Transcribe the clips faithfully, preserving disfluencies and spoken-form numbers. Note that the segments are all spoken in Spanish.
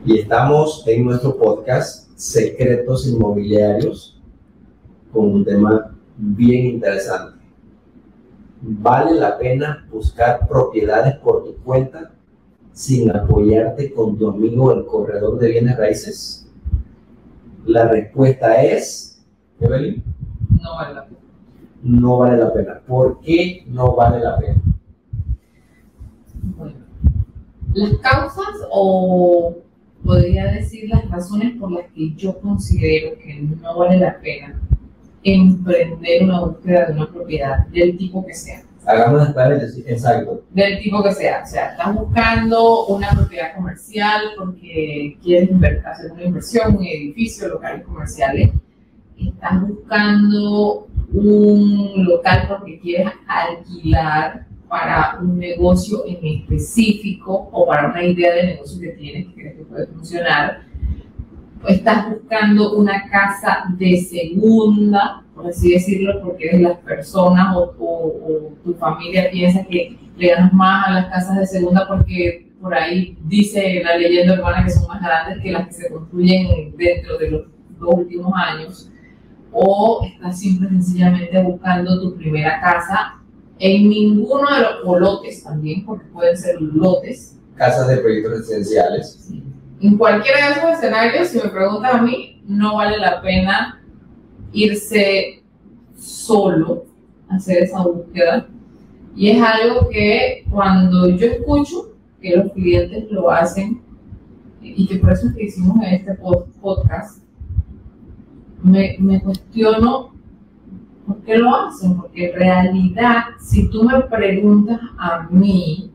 Y estamos en nuestro podcast Secretos Inmobiliarios con un tema bien interesante. ¿Vale la pena buscar propiedades por tu cuenta sin apoyarte con tu amigo el corredor de bienes raíces? La respuesta es, Evelyn, no vale la pena. No vale la pena. ¿Por qué no vale la pena? Bueno, las causas o podría decir las razones por las que yo considero que no vale la pena emprender una búsqueda de una propiedad del tipo que sea. Hagamos el paréntesis, exacto. Del tipo que sea, o sea, estás buscando una propiedad comercial porque quieres hacer una inversión, un edificio, locales comerciales. Estás buscando un local porque quieres alquilar para un negocio en específico o para una idea de negocio que tienes que crees que puede funcionar. Estás buscando una casa de segunda, por así decirlo, porque eres las personas o, o, o tu familia piensa que le ganas más a las casas de segunda porque por ahí dice la leyenda urbana que son más grandes que las que se construyen dentro de los dos últimos años. O estás simple y sencillamente buscando tu primera casa en ninguno de los, o lotes también, porque pueden ser lotes. Casas de proyectos residenciales. Sí. En cualquiera de esos escenarios, si me preguntan a mí, no vale la pena irse solo a hacer esa búsqueda. Y es algo que cuando yo escucho que los clientes lo hacen, y que por eso es que hicimos este podcast, Me, me cuestiono por qué lo hacen, porque en realidad, si tú me preguntas a mí,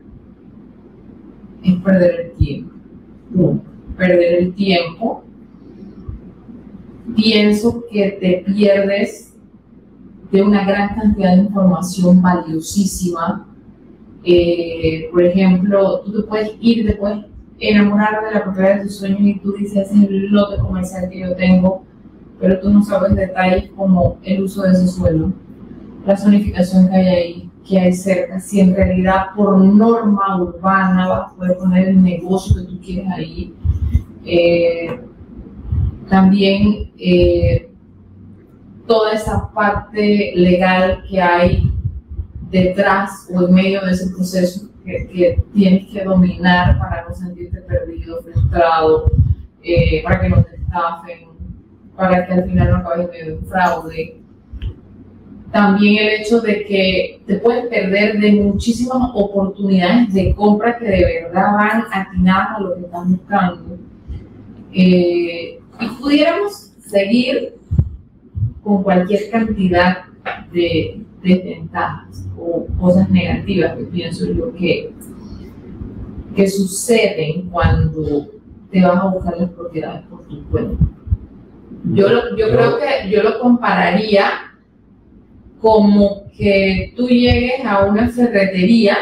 es perder el tiempo. No. Perder el tiempo. Pienso que te pierdes de una gran cantidad de información valiosísima. Eh, por ejemplo, tú te puedes ir, te puedes enamorar de la propiedad de tus sueños y tú dices, ese es el lote comercial que yo tengo, pero tú no sabes detalles como el uso de ese suelo, la zonificación que hay ahí, que hay cerca, si en realidad por norma urbana vas a poder poner el negocio que tú quieres ahí. Eh, también eh, toda esa parte legal que hay detrás o en medio de ese proceso que, que tienes que dominar para no sentirte perdido, frustrado, eh, para que no te estafen, para que al final no acabes en medio de un fraude. También el hecho de que te puedes perder de muchísimas oportunidades de compra que de verdad van atinadas a lo que estás buscando. Eh, y pudiéramos seguir con cualquier cantidad de desventajas o cosas negativas que pienso yo que, que suceden cuando te vas a buscar las propiedades por tu cuenta. Yo, lo, yo creo que yo lo compararía como que tú llegues a una ferretería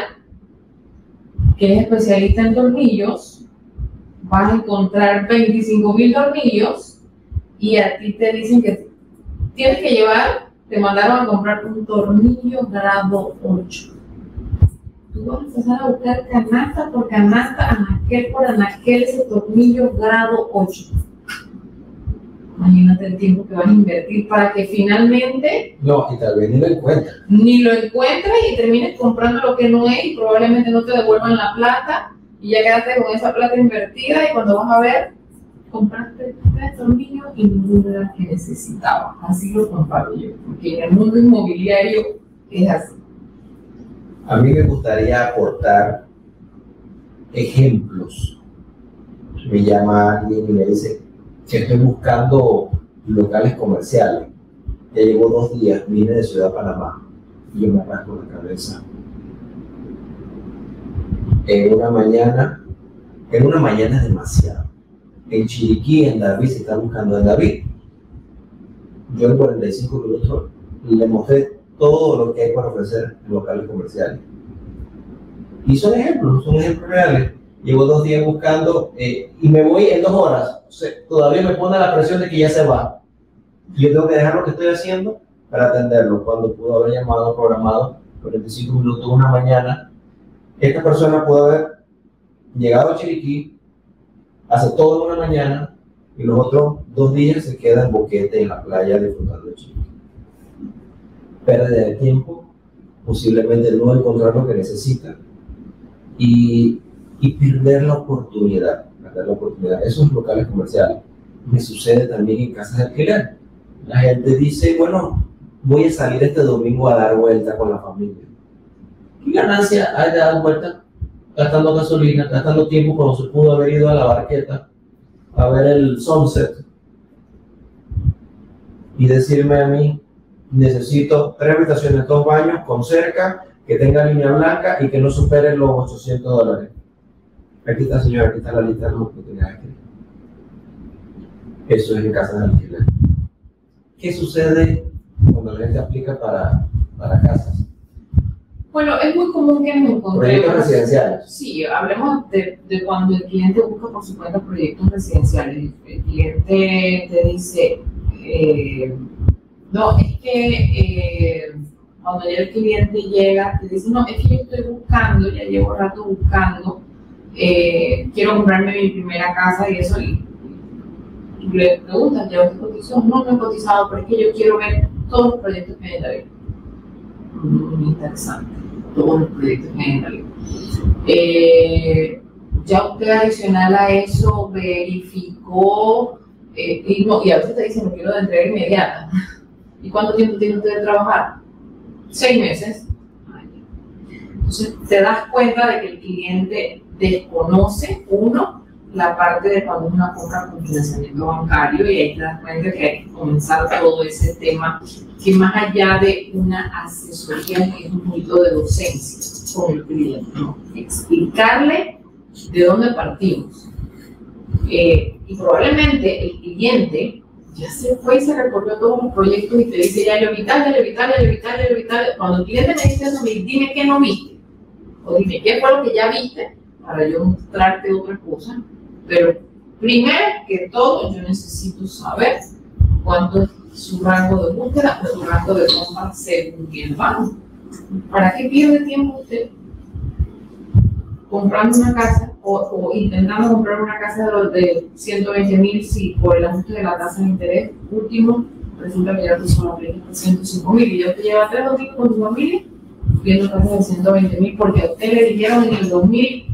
que es especialista en tornillos, vas a encontrar veinticinco mil tornillos y a ti te dicen que tienes que llevar, te mandaron a comprar un tornillo grado ocho. Tú vas a empezar a buscar canasta por canasta, anaquel por anaquel, ese tornillo grado ocho. Imagínate el tiempo que vas a invertir para que finalmente... No, y tal vez ni lo encuentres. Ni lo encuentres y termines comprando lo que no es y probablemente no te devuelvan la plata y ya quedaste con esa plata invertida y cuando vas a ver, compraste tres tornillos y ninguno de los que necesitabas. Así lo comparo yo, porque en el mundo inmobiliario es así. A mí me gustaría aportar ejemplos. Me llama alguien y me dice que estoy buscando locales comerciales. Ya llevo dos días, vine de Ciudad Panamá y yo me rasco la cabeza. En una mañana, en una mañana es demasiado. En Chiriquí, en David, se está buscando en David. Yo en cuarenta y cinco minutos le mostré todo lo que hay para ofrecer en locales comerciales. Y son ejemplos, son ejemplos reales. Llevo dos días buscando eh, y me voy en dos horas. O sea, todavía me pone la presión de que ya se va. Y yo tengo que dejar lo que estoy haciendo para atenderlo. Cuando pudo haber llamado, programado cuarenta y cinco minutos, una mañana, esta persona pudo haber llegado a Chiriquí, hace todo en una mañana y los otros dos días se queda en boquete en la playa disfrutando de Chiriquí. Pérdida de tiempo, posiblemente no encontrar lo que necesita y, y perder la oportunidad, perder la oportunidad. Esos locales comerciales me sucede también en casas de alquiler. La gente dice, bueno, voy a salir este domingo a dar vuelta con la familia. ¿Qué ganancia hay de dar vuelta? Gastando gasolina, gastando tiempo cuando se pudo haber ido a la barqueta a ver el sunset y decirme a mí, necesito tres habitaciones, dos baños con cerca, que tenga línea blanca y que no supere los ochocientos dólares. Aquí está, señora, aquí está la lista de las oportunidades. Eso es en casas de alquiler. ¿Qué sucede cuando la gente aplica para, para casas? Bueno, es muy común que nos encontremos. Proyectos residenciales. Sí, hablemos de, de cuando el cliente busca por su cuenta proyectos residenciales. El cliente te dice, eh, no, es que eh, cuando ya el cliente llega, te dice, no, es que yo estoy buscando, ya llevo rato buscando, eh, quiero comprarme mi primera casa y eso. Y, y le preguntan, ¿ya usted cotizó? No, no he cotizado, pero es que yo quiero ver todos los proyectos que hay en la vida. Muy interesante, todos los proyectos que hay en la vida. Eh, ya usted adicional a eso verificó, eh, y, no, y a veces te dicen, no quiero de entrega inmediata. ¿Y cuánto tiempo tiene usted de trabajar? Seis meses. Entonces te das cuenta de que el cliente desconoce, uno, la parte de cuando es una compra con financiamiento bancario, y ahí te das cuenta que hay que comenzar todo ese tema, que más allá de una asesoría es un poquito de docencia con el cliente, ¿no? Explicarle de dónde partimos. Eh, y probablemente el cliente ya se fue y se recorrió todos los proyectos y te dice, ya lo vi tal, ya lo vi tal, ya lo vi tal, ya lo vi tal. Cuando el cliente me dice eso, dime qué no viste, o dime qué fue lo que ya viste, para yo mostrarte otra cosa. Pero primero que todo, yo necesito saber cuánto es su rango de búsqueda o su rango de compra según el banco. ¿Para qué pierde tiempo usted comprando una casa o, o intentando comprar una casa de los de ciento veinte mil si por el ajuste de la tasa de interés último resulta que ya te solo aplica ciento cinco mil y ya te lleva tres domingos con tu familia viendo tasas de ciento veinte mil porque a usted le dijeron en el dos mil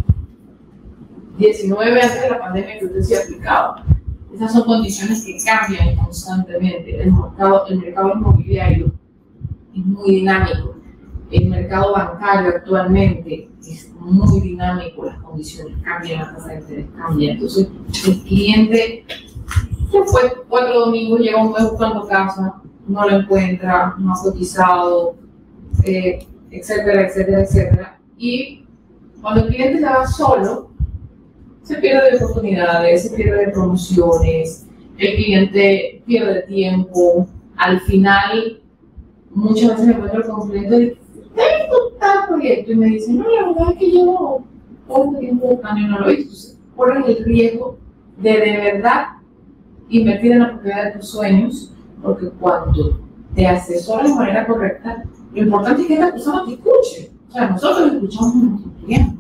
diecinueve, antes de la pandemia, que usted se aplicaba? Esas son condiciones que cambian constantemente. El mercado, el mercado inmobiliario es muy dinámico. El mercado bancario actualmente es muy dinámico. Las condiciones cambian, la tasa de interés cambia. Entonces, el cliente se fue cuatro domingos, llega un mes buscando casa, no lo encuentra, no ha cotizado, eh, etcétera, etcétera, etcétera. Y cuando el cliente se va solo, se pierde de oportunidades, se pierde de promociones, el cliente pierde tiempo. Al final, muchas veces me encuentro con clientes, tengo tal proyecto, y me dicen, no, la verdad es que llevo poco tiempo buscando y no lo he visto. Corres el riesgo de de verdad invertir en la propiedad de tus sueños, porque cuando te asesoras de manera correcta, lo importante es que esta persona te escuche. O sea, nosotros escuchamos a nuestros clientes.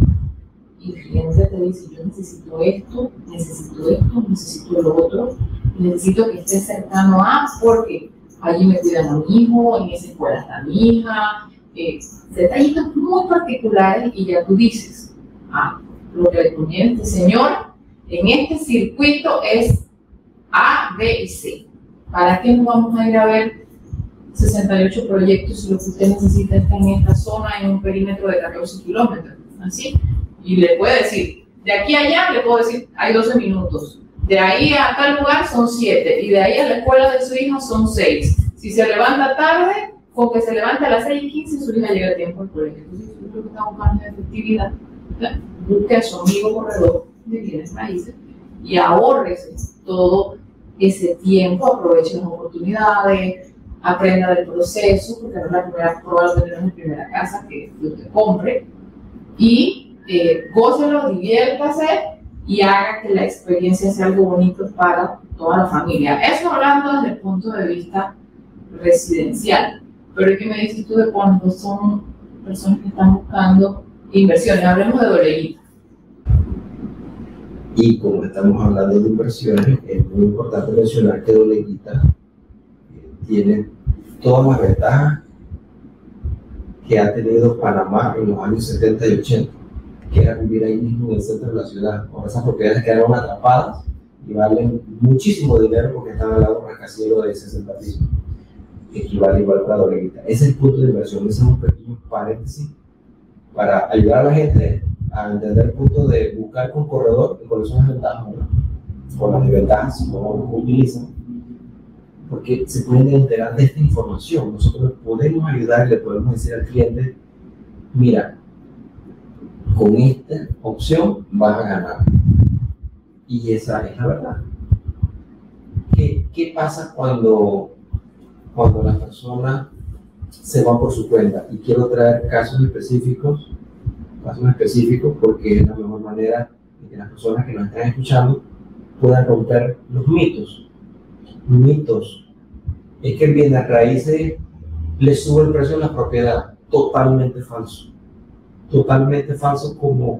Y el cliente te dice, yo necesito esto, necesito esto, necesito lo otro, necesito que esté cercano a, porque allí me cuidan a mi hijo, en esa escuela está mi hija, eh, detallitos muy particulares, y ya tú dices, ah, lo que le conviene a este señor en este circuito es A, B y C. ¿Para qué nos vamos a ir a ver sesenta y ocho proyectos si lo que usted necesita está en esta zona, en un perímetro de catorce kilómetros? Así. Y le puede decir, de aquí a allá le puedo decir, hay doce minutos. De ahí a tal lugar son siete. Y de ahí a la escuela de su hijo son seis. Si se levanta tarde, con que se levante a las seis y quince, su hija llega a tiempo al colegio. Entonces, yo creo que está buscando efectividad. Busque a su amigo corredor de bienes raíces y ahórrese todo ese tiempo, aproveche las oportunidades, aprenda del proceso, porque no es la primera, probablemente no es la primera casa que usted compre. Y Eh, gócelo, diviértase y haga que la experiencia sea algo bonito para toda la familia. Eso hablando desde el punto de vista residencial. Pero ¿qué me dices tú de cuando son personas que están buscando inversiones? Hablemos de Doleguita. Y como estamos hablando de inversiones, es muy importante mencionar que Doleguita tiene todas las ventajas que ha tenido Panamá en los años setenta y ochenta, que era vivir ahí mismo en el centro de la ciudad. Ahora esas propiedades quedaron atrapadas y valen muchísimo dinero porque están al lado de un rascacielos de sesenta pisos, que equivale igual para Doleguita. Ese es el punto de inversión, ese es un pequeño paréntesis para ayudar a la gente a entender el punto de buscar con corredor y cuáles son las ventajas, ¿no? O las desventajas, cómo lo utilizan, porque se pueden enterar de esta información. Nosotros podemos ayudar y le podemos decir al cliente, mira, con esta opción vas a ganar. Y esa es la verdad. ¿Qué, qué pasa cuando, cuando la persona se va por su cuenta? Y quiero traer casos específicos, casos específicos porque es la mejor manera de que las personas que nos están escuchando puedan romper los mitos. Mitos. Es que el bienes raíces le sube el precio de la propiedad. Totalmente falso. Totalmente falso como,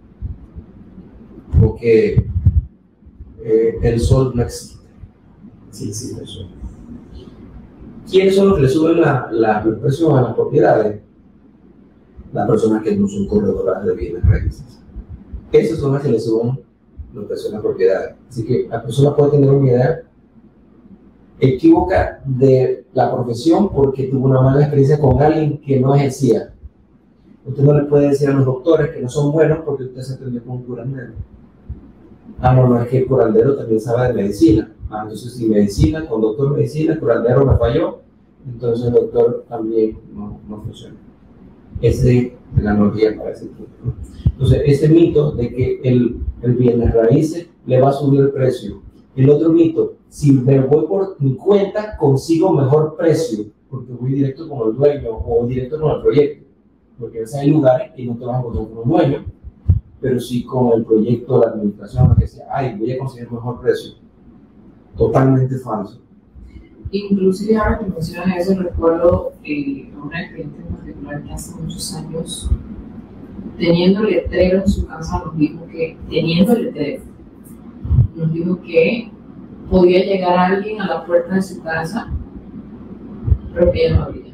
como que eh, el sol no existe. Sí existe el sol. ¿Quiénes son los que le suben la, la, los precios a las propiedades? Las personas que no son corredoras de bienes raíces. Esas son las que le suben los precios a las propiedades. Así que la persona puede tener una idea equívoca de la profesión porque tuvo una mala experiencia con alguien que no ejercía. Usted no le puede decir a los doctores que no son buenos porque usted se atendió con un curandero. Ah, no, no, es que el curandero también sabe de medicina. Ah, entonces si medicina, con doctor de medicina, el curandero me falló, entonces el doctor también no, no funciona. Esa es la analogía para ese punto, ¿no? Entonces, ese mito de que el, el bienes raíces le va a subir el precio. El otro mito, si me voy por mi cuenta, consigo mejor precio, porque voy directo con el dueño o directo con el proyecto. Porque a veces hay lugares que no te vas a encontrar con un dueño, pero sí con el proyecto, la administración, lo que sea, ay, voy a conseguir mejor precio. Totalmente falso. Inclusive ahora que mencionan eso, recuerdo eh, a una cliente en particular que hace muchos años, teniendo letrero en su casa, nos dijo que, teniendo letrero, nos dijo que podía llegar alguien a la puerta de su casa, pero que ella no abría,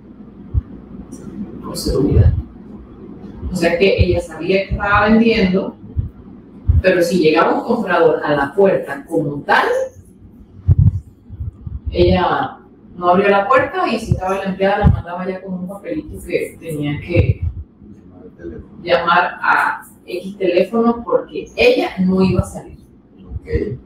por seguridad. O sea que ella sabía que estaba vendiendo, pero si llegaba un comprador a la puerta como tal, ella no abrió la puerta y si estaba la empleada la mandaba ya con un papelito que tenía que llamar a X teléfono porque ella no iba a salir. Okay.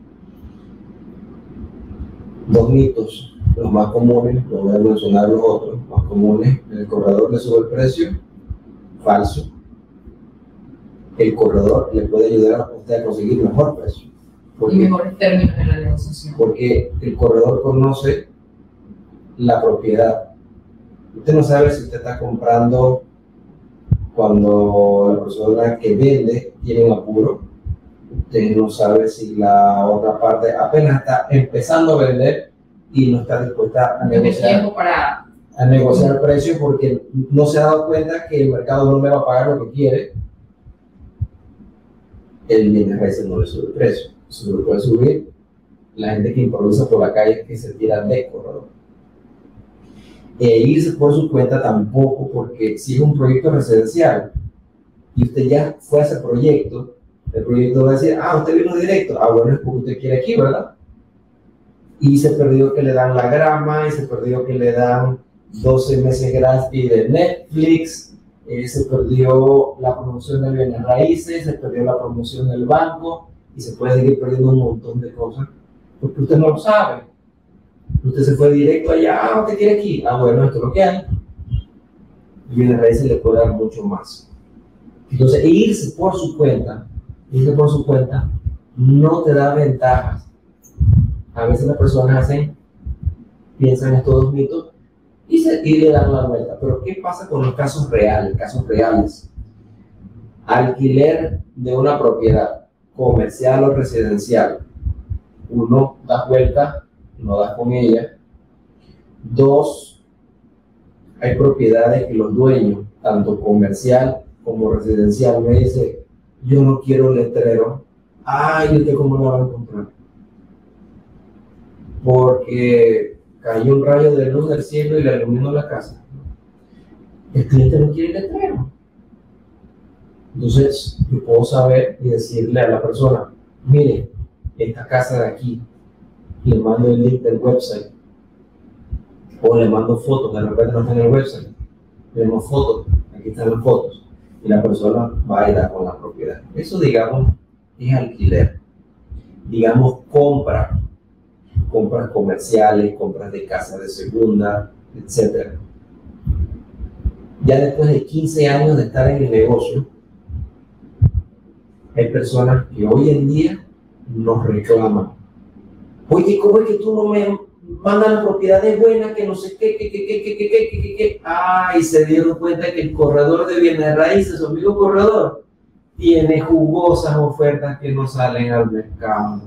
Dos mitos, los más comunes, no voy a mencionar los otros, más comunes. El corredor le sube el precio, falso. El corredor le puede ayudar a usted a conseguir mejor precio. Y mejores términos en la negociación. Porque el corredor conoce la propiedad. Usted no sabe si usted está comprando cuando la persona que vende tiene un apuro. Usted no sabe si la otra parte apenas está empezando a vender y no está dispuesta a negociar, para... a negociar el precio porque no se ha dado cuenta que el mercado no le va a pagar lo que quiere. El bienes raíces no le sube el precio. Se lo puede subir la gente que improvisa por la calle, que se tira de corredor. E irse por su cuenta tampoco, porque si es un proyecto residencial y usted ya fue a ese proyecto, el proyecto va a decir, ah, usted vino directo, ah, bueno, es porque usted quiere aquí, ¿verdad? Y se perdió que le dan la grama, y se perdió que le dan doce meses gratis de Netflix, eh, se perdió la promoción de bienes raíces, se perdió la promoción del banco, y se puede seguir perdiendo un montón de cosas, porque usted no lo sabe. Usted se fue directo allá, ah, usted quiere aquí, ah, bueno, esto es lo que hay. Y bienes raíces le puede dar mucho más. Entonces, irse por su cuenta, irse por su cuenta, no te da ventajas. A veces las personas hacen, piensan en estos dos mitos y, se, y le dan la vuelta. Pero, ¿qué pasa con los casos reales? Casos reales. Alquiler de una propiedad comercial o residencial. Uno, das vuelta, no das con ella. Dos, hay propiedades que los dueños, tanto comercial como residencial, me dicen, yo no quiero letrero Ay, ¿usted cómo la va a encontrar? Porque cayó un rayo de luz del cielo y le iluminó la casa. El cliente no quiere letrero. Entonces, yo puedo saber y decirle a la persona, mire, esta casa de aquí, le mando el link del website, o le mando fotos, de repente no está en el website, le mando fotos, aquí están las fotos, y la persona va a ir a con la propiedad. Eso, digamos, es alquiler. Digamos, compra, compras comerciales, compras de casa de segunda, etcétera. Ya después de quince años de estar en el negocio, hay personas que hoy en día nos reclaman. Oye, ¿cómo es que tú no me mandas las propiedades buenas, que no sé qué, qué, qué, qué, qué, qué, qué, qué, qué? Ah, y se dieron cuenta que el corredor de bienes raíces, su amigo corredor, tiene jugosas ofertas que no salen al mercado.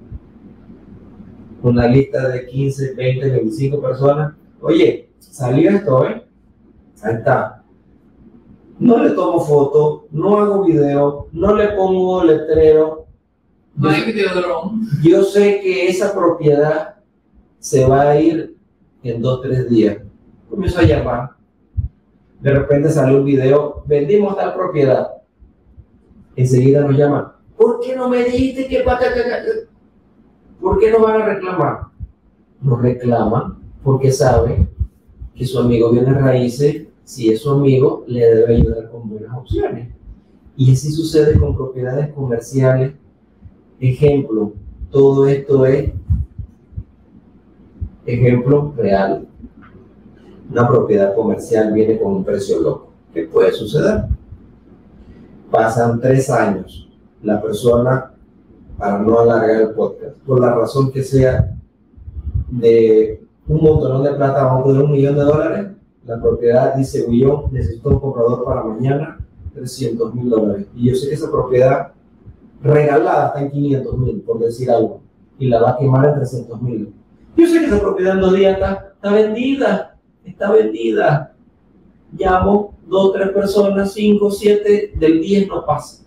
Una lista de quince, veinte, veinticinco personas. Oye, salió esto, ¿eh? Ahí está. No le tomo foto, no hago video, no le pongo letrero. No hay videodrome. Yo sé que esa propiedad se va a ir en dos, tres días. Comienzo a llamar. De repente sale un video, vendimos tal propiedad. Enseguida nos llaman. ¿Por qué no me dijiste que para acá? ¿Por qué no van a reclamar? Nos reclaman porque saben que su amigo viene raíces. Si es su amigo, le debe ayudar con buenas opciones. Y así sucede con propiedades comerciales. Ejemplo, todo esto es ejemplo real. Una propiedad comercial viene con un precio loco. ¿Qué puede suceder? Pasan tres años. La persona, para no alargar el podcast, por la razón que sea, de un montón de plata, vamos a poner un millón de dólares. La propiedad dice, yo necesito un comprador para mañana, trescientos mil dólares. Y yo sé que esa propiedad regalada está en quinientos mil, por decir algo, y la va a quemar en trescientos mil. Yo sé que esa propiedad en dos días está, está vendida, está vendida. Llamo dos, tres personas, cinco, siete, del diez no pasa.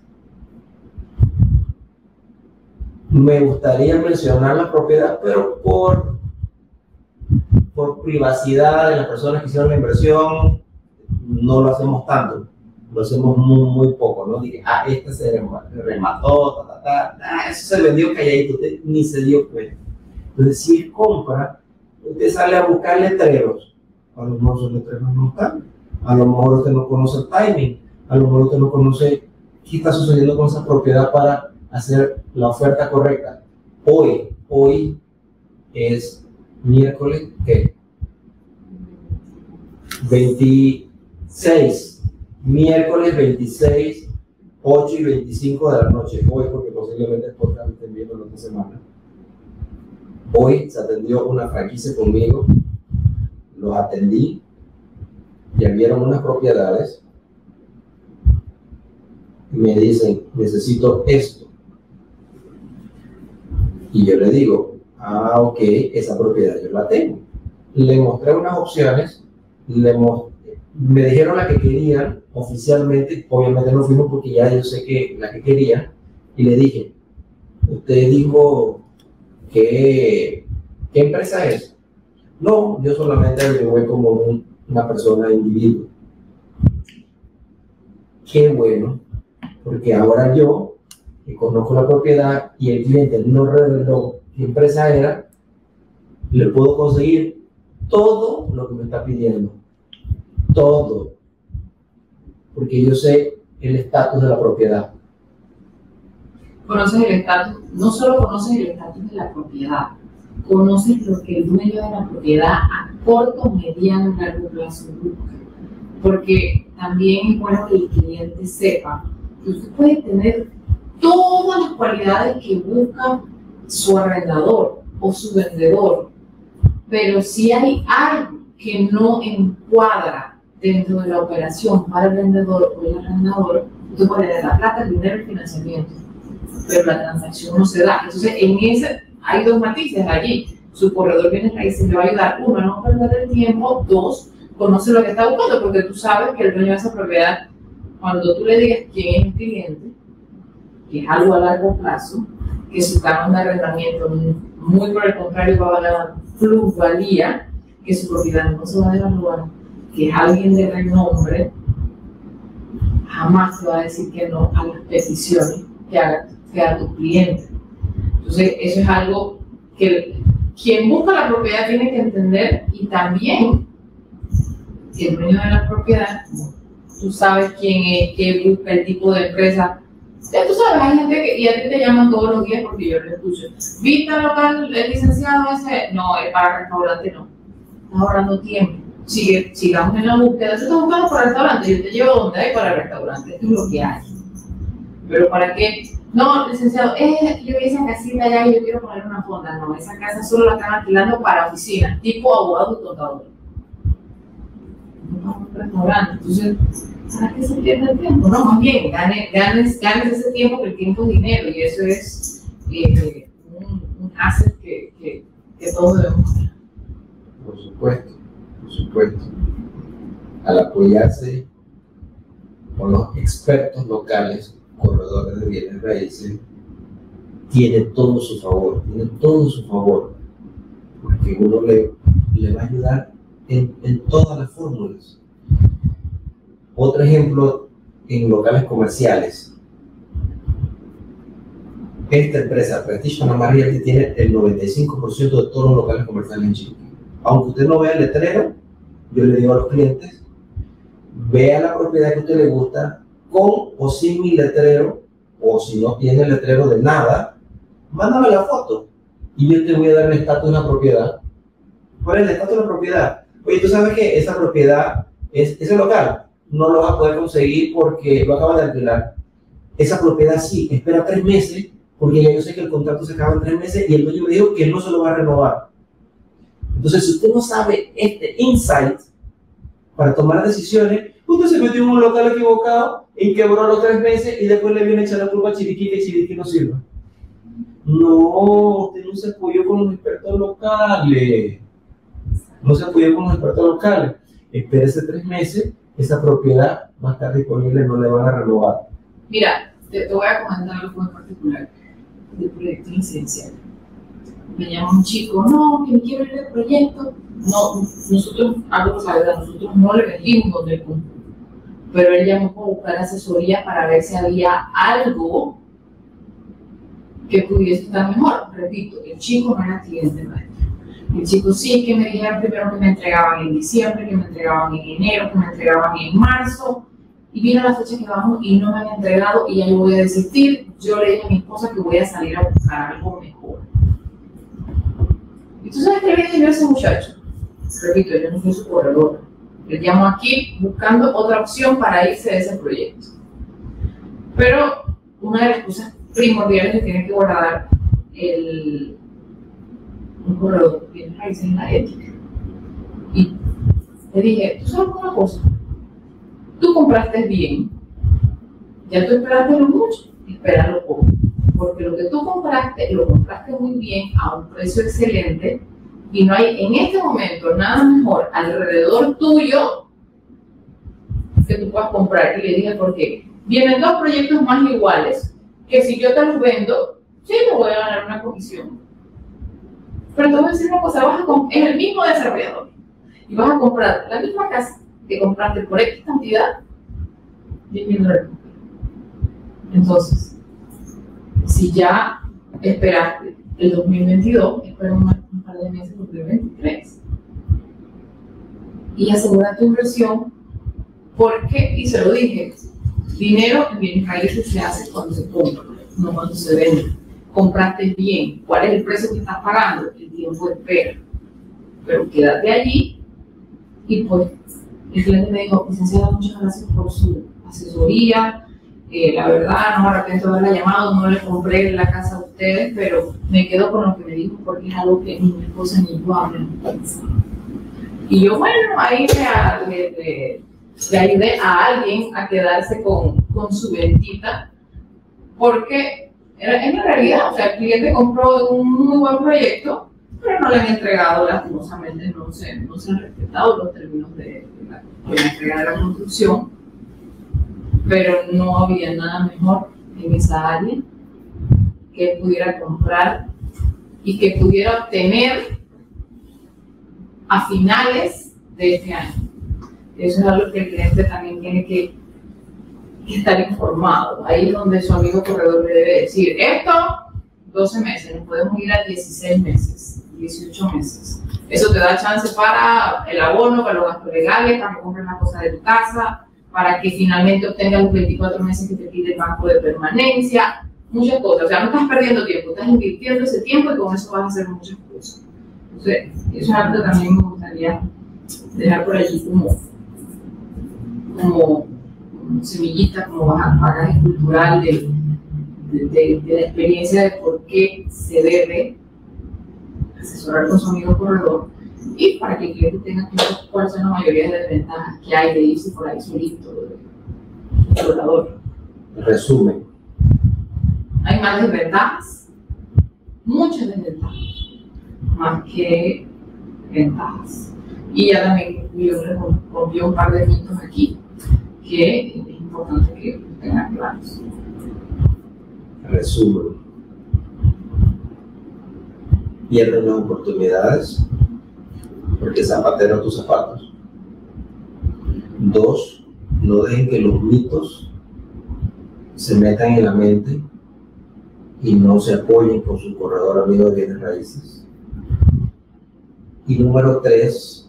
Me gustaría mencionar la propiedad, pero por... por privacidad de las personas que hicieron la inversión, no lo hacemos tanto, lo hacemos muy, muy poco, ¿no? Dije, ah, este se remató, ta, ta, ta, ah, eso se vendió calladito, usted ni se dio cuenta. Entonces, si es compra, usted sale a buscar letreros, a lo mejor esos letreros no están, a lo mejor usted no conoce el timing, a lo mejor usted no conoce qué está sucediendo con esa propiedad para hacer la oferta correcta. Hoy, hoy es miércoles, ¿qué? veintiséis, miércoles veintiséis, ocho y veinticinco de la noche, hoy, porque posiblemente el podcast lo estén viendo en otra semana. Hoy se atendió una franquicia conmigo, los atendí, ya vieron unas propiedades y me dicen, necesito esto. Y yo le digo, ah, ok, esa propiedad yo la tengo. Le mostré unas opciones, le me dijeron la que querían oficialmente, obviamente no fuimos porque ya yo sé que la que querían, y le dije, usted dijo que, ¿qué empresa es? No, yo solamente averigué como un, una persona individuo. Qué bueno, porque ahora yo, que conozco la propiedad y el cliente no reveló qué empresa era, le puedo conseguir todo lo que me está pidiendo. Todo. Porque yo sé el estatus de la propiedad. Conoces el estatus, no solo conoces el estatus de la propiedad, conoces lo que el dueño de la propiedad a corto, mediano y largo plazo busca. Porque también es bueno que el cliente sepa que usted puede tener todas las cualidades que busca su arrendador o su vendedor, pero si hay algo que no encuadra dentro de la operación para el vendedor o el arrendador, usted puede tener la plata, el dinero y el financiamiento, pero la transacción no se da. Entonces, en ese hay dos matices allí. Su corredor bienes raíces le va a ayudar, uno, a no perder el tiempo, dos, conoce lo que está buscando, porque tú sabes que el dueño de esa propiedad, cuando tú le digas quién es el cliente, que es algo a largo plazo, que su canon de arrendamiento muy por el contrario va a ganar plusvalía, que su propiedad no se va a devaluar, que es alguien de renombre, jamás te va a decir que no a las peticiones que haga, que haga tu cliente. Entonces, eso es algo que quien busca la propiedad tiene que entender, y también que el dueño de la propiedad, tú sabes quién es, qué busca, el tipo de empresa. Ya tú sabes, hay gente que, y a ti te llaman todos los días porque yo lo escucho. ¿Viste el local, el licenciado ese? No, es para restaurante, no. Estás ahorrando tiempo. Sigue, sigamos en la búsqueda. Si estás buscando para restaurante, yo te llevo donde hay para el restaurante. Esto es lo que hay. Pero ¿para qué? No, licenciado, eh, yo vi esa casita allá y yo quiero poner una fonda. No, esa casa solo la están alquilando para oficina, tipo abogado y contador. No para un restaurante. Entonces, ¿para qué se pierde el tiempo? No, más bien, ganes, ganes, ganes ese tiempo, que el tiempo es dinero, y eso es eh, un, un asset que, que, que todos debemos tener. Por supuesto, por supuesto. Al apoyarse con los expertos locales, corredores de bienes raíces, tiene todo su favor, tiene todo su favor, porque uno le, le va a ayudar en, en todas las fórmulas. Otro ejemplo, en locales comerciales. Esta empresa, Prestige Panamá Realty, tiene el noventa y cinco por ciento de todos los locales comerciales en Chile. Aunque usted no vea el letrero, yo le digo a los clientes, vea la propiedad que a usted le gusta, con o sin mi letrero, o si no tiene el letrero de nada, mándame la foto y yo te voy a dar el estatus de la propiedad. ¿Cuál es el estatus de la propiedad? Oye, tú sabes que esa propiedad, es, ese local, no lo vas a poder conseguir porque lo acabas de alquilar. Esa propiedad sí, espera tres meses, porque ya yo sé que el contrato se acaba en tres meses y el dueño me dijo que no se lo va a renovar. Entonces, si usted no sabe este insight para tomar decisiones, usted se metió en un local equivocado y quebró los tres meses y después le viene a echar la culpa a Chiriquí, que Chiriquí no sirve. No, usted no se apoyó con los expertos locales. No se apoyó con los expertos locales. Espérese tres meses, esa propiedad va a estar disponible, no le van a renovar. Mira, te, te voy a comentar algo en particular del proyecto residencial. Me llama un chico, no, que me quiero ir del proyecto. No, nosotros, algo que sabe, nosotros no le vendimos donde él compró, pero él llamó para buscar asesoría para ver si había algo que pudiese estar mejor. Repito, el chico no era cliente nuestro. El chico sí, que me dijeron primero que me entregaban en diciembre, que me entregaban en enero, que me entregaban en marzo, y vino la fecha que vamos y no me han entregado y ya yo voy a desistir. Yo le dije a mi esposa que voy a salir a buscar algo mejor. ¿Y tú sabes qué le dije yo a ese muchacho? Repito, yo no soy su corredor. Le llamo aquí buscando otra opción para irse de ese proyecto. Pero una de las cosas primordiales que tiene que guardar el, un corredor tiene raíces en la ética. Y le dije, tú sabes una cosa, tú compraste bien, ya tú esperaste lo mucho, espéralo poco. Porque lo que tú compraste, lo compraste muy bien a un precio excelente y no hay en este momento nada mejor alrededor tuyo que tú puedas comprar. Y le dije, ¿por qué? Vienen dos proyectos más iguales que si yo te los vendo, sí me voy a ganar una comisión. Pero te voy a decir una cosa, vas a es el mismo desarrollador y vas a comprar la misma casa que compraste por X cantidad, diez mil dólares. Entonces, si ya esperaste el dos mil veintidós, espera un, un par de meses por el veintitrés. Y asegura tu inversión, porque, y se lo dije, dinero en bienes raíces se hace cuando se compra, no cuando se vende. Compraste bien, ¿cuál es el precio que estás pagando? El tiempo de espera. Pero quédate allí y pues el cliente me dijo, licenciada, muchas gracias por su asesoría. Eh, la verdad, no me arrepiento de haberla llamado, no le compré la casa a ustedes, pero me quedo con lo que me dijo porque es algo que ni mi esposa ni yo hablamos. Y yo, bueno, ahí le, le, le, le ayudé a alguien a quedarse con, con su ventita, porque era, en la realidad, o sea, el cliente compró un muy buen proyecto, pero no le han entregado, lastimosamente, no se, no se han respetado los términos de, de, la, de la entrega de la construcción. Pero no había nada mejor en esa área que él pudiera comprar y que pudiera obtener a finales de este año. Eso es algo que el cliente también tiene que, que estar informado. Ahí es donde su amigo corredor le debe decir, esto, doce meses, nos podemos ir a dieciséis meses, dieciocho meses. Eso te da chance para el abono, para los gastos legales, para que compres una cosa de tu casa, para que finalmente obtengas los veinticuatro meses que te pide el banco de permanencia, muchas cosas. O sea, no estás perdiendo tiempo, estás invirtiendo ese tiempo y con eso vas a hacer muchas cosas. Entonces, eso es algo que también me gustaría dejar por allí como, como, como semillita, como bagaje cultural de, de, de, de la experiencia de por qué se debe asesorar con su amigo corredor y para que el cliente tenga claro cuáles son la mayoría de las ventajas que hay de irse por ahí solito, de corredor. Resumen. Hay más desventajas, muchas desventajas, más que ventajas. Y ya también yo rompió un par de mitos aquí que es importante que tengan claros. Resumen. Pierden las oportunidades porque zapatero tus zapatos. Dos, no dejen que los mitos se metan en la mente y no se apoyen con su corredor amigo de bienes raíces. Y número tres,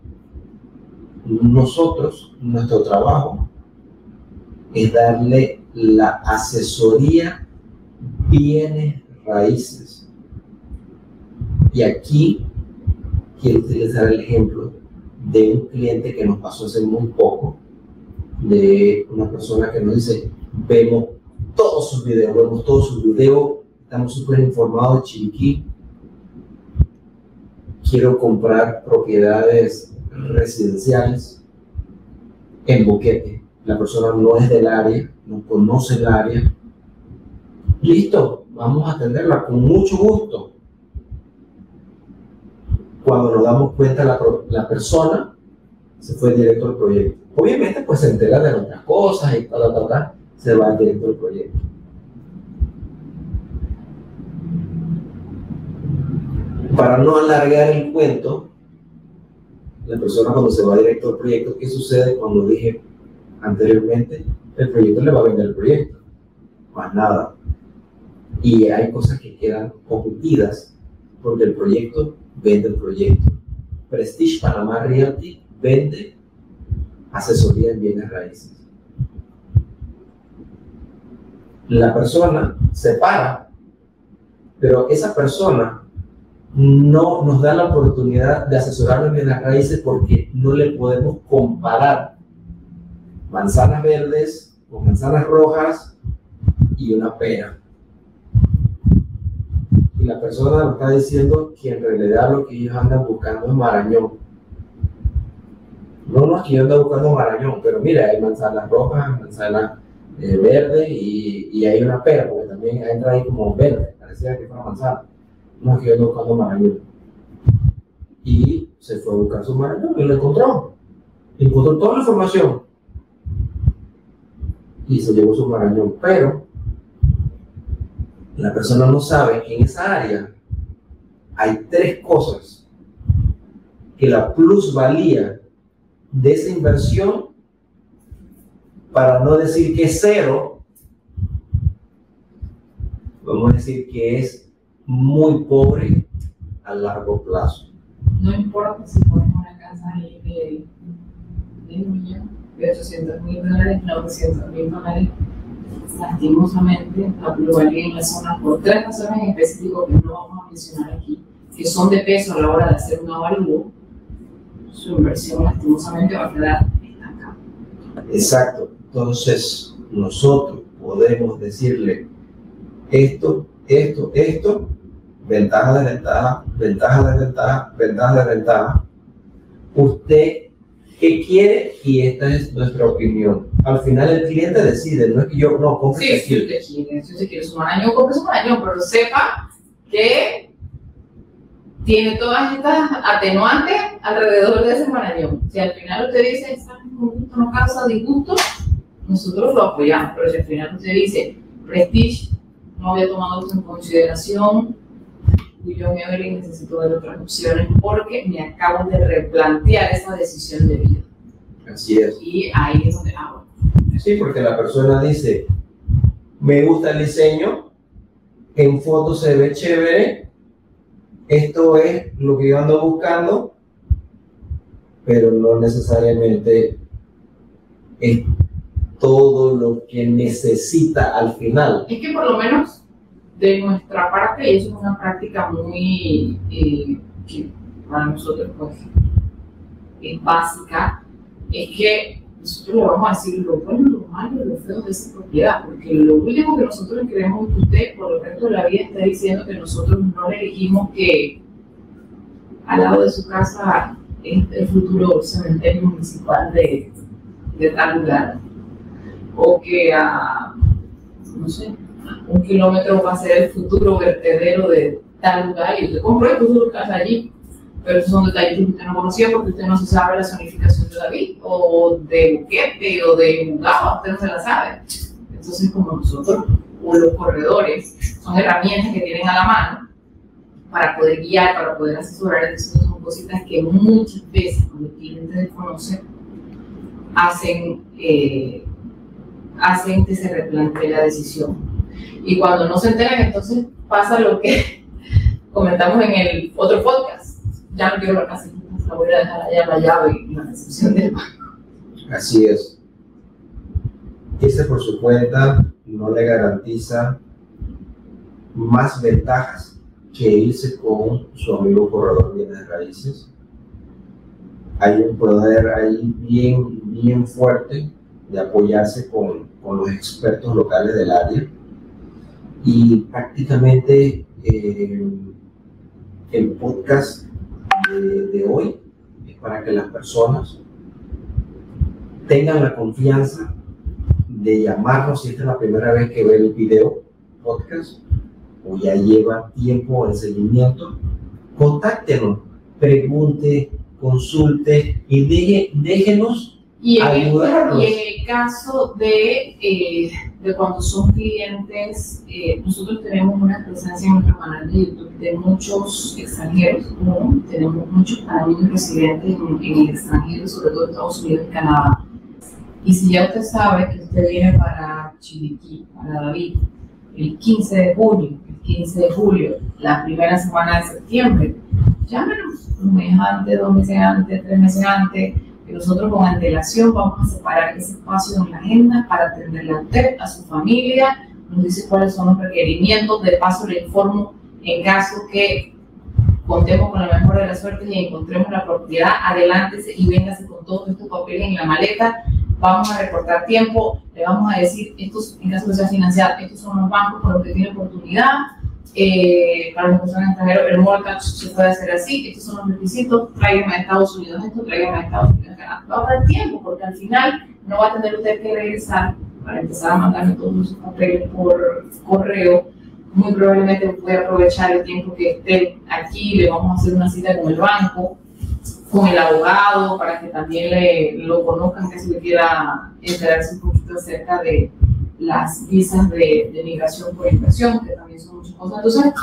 nosotros, nuestro trabajo es darle la asesoría bienes raíces. Y aquí quiero utilizar el ejemplo de un cliente que nos pasó hace muy poco, de una persona que nos dice, vemos todos sus videos, vemos todos sus videos, estamos súper informados de Chiriquí, quiero comprar propiedades residenciales en Boquete. La persona no es del área, no conoce el área. Listo, vamos a atenderla con mucho gusto. Cuando nos damos cuenta, la, la persona se fue directo al proyecto. Obviamente, pues se entera de otras cosas y tal, tal, tal, se va directo al proyecto. Para no alargar el cuento, la persona cuando se va directo al proyecto, ¿qué sucede? Cuando dije anteriormente, el proyecto le va a vender el proyecto, más nada. Y hay cosas que quedan omitidas porque el proyecto vende el proyecto. Prestige Panamá Realty vende asesoría en bienes raíces. La persona se para, pero esa persona no nos da la oportunidad de asesorar en bienes raíces porque no le podemos comparar manzanas verdes con manzanas rojas y una pera. Y la persona nos está diciendo que en realidad lo que ellos andan buscando es marañón. No, no es que yo ando buscando marañón, pero mira, hay manzanas rojas, manzanas eh, verdes y, y hay una pera, porque también entra ahí como verde, parecía que fuera manzana. No es que yo ando buscando marañón. Y se fue a buscar su marañón y lo encontró. Encontró toda la información. Y se llevó su marañón, pero la persona no sabe que en esa área hay tres cosas que la plusvalía de esa inversión, para no decir que es cero, vamos a decir que es muy pobre a largo plazo. No importa si pones una casa ahí de, de un millón, de ochocientos mil dólares, novecientos mil dólares, lastimosamente la plusvalía en la zona, por tres razones en específico que no vamos a mencionar aquí, que son de peso a la hora de hacer un avalúo, su inversión lastimosamente va a quedar estancada. Exacto. Entonces, nosotros podemos decirle esto, esto, esto, ventaja, desventaja, ventaja, desventaja, ventaja, desventaja. Usted, ¿qué quiere? Y esta es nuestra opinión. Al final el cliente decide, no es que yo, no, compre sí, si usted quiere, si usted quiere su marañón, compre su marañón, pero sepa que tiene todas estas atenuantes alrededor de ese marañón. Si al final usted dice, ¿sabes? Un gusto no causa disgusto, nosotros lo apoyamos, pero si al final usted dice, Prestige no había tomado esto en consideración. Y yo, Evelyn, necesito ver otras opciones porque me acabo de replantear esa decisión de vida. Así es. Y ahí es donde hago. Sí, porque la persona dice, me gusta el diseño, en fotos se ve chévere, esto es lo que yo ando buscando, pero no necesariamente es todo lo que necesita al final. Es que por lo menos de nuestra parte, y eso es una práctica muy, eh, que para nosotros pues es básica, es que nosotros le vamos a decir lo bueno, lo malo y lo feo de esa propiedad, porque lo último que nosotros queremos es que usted por el resto de la vida esté diciendo que nosotros no le dijimos que al lado de su casa es el futuro cementerio municipal de, de tal lugar, o que a, no sé, un kilómetro va a ser el futuro vertedero de tal lugar y usted compró el futuro casa allí. Pero esos son detalles que usted no conocía porque usted no se sabe la zonificación de David o de Buquete o de Ugaba, usted no se la sabe. Entonces, como nosotros, o los corredores, son herramientas que tienen a la mano para poder guiar, para poder asesorar. Entonces, son cositas que muchas veces cuando el cliente desconoce, hacen, eh, hacen que se replantee la decisión. Y cuando no se enteran, entonces pasa lo que comentamos en el otro podcast. Ya no quiero la casa, la voy a dejar allá la llave y la recepción del banco. Así es. Irse por su cuenta no le garantiza más ventajas que irse con su amigo corredor de bienes raíces. Hay un poder ahí bien, bien fuerte de apoyarse con, con los expertos locales del área y prácticamente eh, el podcast De, de hoy es para que las personas tengan la confianza de llamarnos si esta es la primera vez que ve el video podcast o ya lleva tiempo en seguimiento. Contáctenos, pregunte, consulte y deje, déjenos y en ayudarnos. El, y en el caso de, eh, de cuando son clientes, eh, nosotros tenemos una presencia en nuestro canal de YouTube de muchos extranjeros, ¿no? Tenemos muchos panameños residentes en, en el extranjero, sobre todo en Estados Unidos y Canadá. Y si ya usted sabe que usted viene para Chiriquí, para David, el quince de junio, el quince de julio, la primera semana de septiembre, llámenos un mes antes, dos meses antes, tres meses antes, que nosotros con antelación vamos a separar ese espacio en la agenda para atenderle a usted, a su familia, nos dice cuáles son los requerimientos, de paso le informo en caso que contemos con la mejor de las suertes y encontremos la propiedad, adelántese y véngase con todos estos papeles en la maleta, vamos a recortar tiempo, le vamos a decir, estos, en caso que sea financiado, estos son los bancos con los que tiene oportunidad, eh, para las personas extranjeras, el mortgage se puede hacer así, estos son los requisitos, tráigame a Estados Unidos esto, tráigame a Estados Unidos acá. Va a haber tiempo, porque al final no va a tener usted que regresar para empezar a mandarme todos sus papeles por correo. Muy probablemente puede aprovechar el tiempo que esté aquí, le vamos a hacer una cita con el banco, con el abogado, para que también le, lo conozcan, que si le quiera enterarse un poquito acerca de las visas de, de migración por inversión, que también son muchas cosas. Entonces,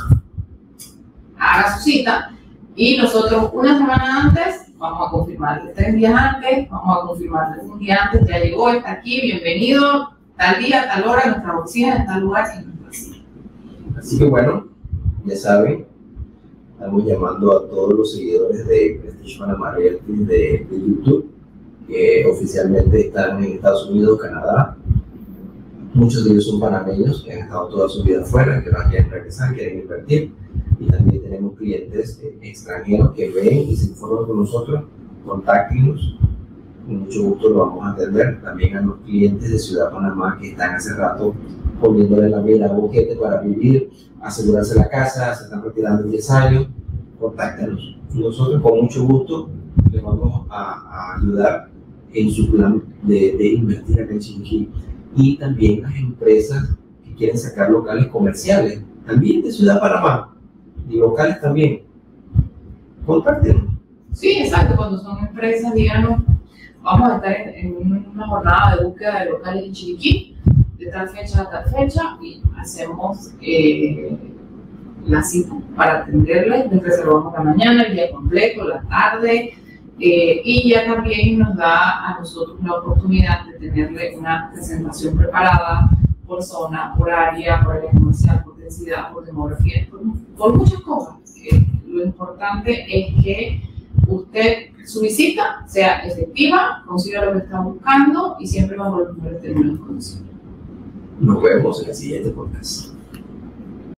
haga su cita y nosotros una semana antes vamos a confirmarle, tres días antes, vamos a confirmarle, un día antes ya llegó, está aquí, bienvenido, tal día, tal hora, en nuestra oficina, en tal lugar, en nuestra oficina. Así que bueno, ya saben, estamos llamando a todos los seguidores de Prestige Panamá Realty de, de YouTube, que oficialmente están en Estados Unidos, Canadá. Muchos de ellos son panameños que han estado toda su vida afuera, que no quieren regresar, quieren invertir. Y también tenemos clientes eh, extranjeros que ven y se informan con nosotros. Contáctenos, con mucho gusto lo vamos a atender. También a los clientes de Ciudad Panamá que están hace rato poniéndole la mira a Buquete para vivir, asegurarse la casa, se están retirando en diez años. Contáctenos. Nosotros con mucho gusto les vamos a, a ayudar en su plan de, de invertir acá en Chiriquí. Y también las empresas que quieren sacar locales comerciales, también de Ciudad Panamá, y locales también. Contáctenos. Sí, exacto, cuando son empresas, díganos, vamos a estar en, en una jornada de búsqueda de locales en Chiriquí, de tal fecha a tal fecha y hacemos eh, la cita para atenderle. Les reservamos la mañana, el día completo, la tarde, eh, y ya también nos da a nosotros la oportunidad de tenerle una presentación preparada por zona, por área, por área comercial, por densidad, por demografía, por, por muchas cosas. Eh, lo importante es que usted, su visita sea efectiva, consiga lo que está buscando y siempre vamos a los mejores términos de condiciones. Nos vemos en el siguiente podcast.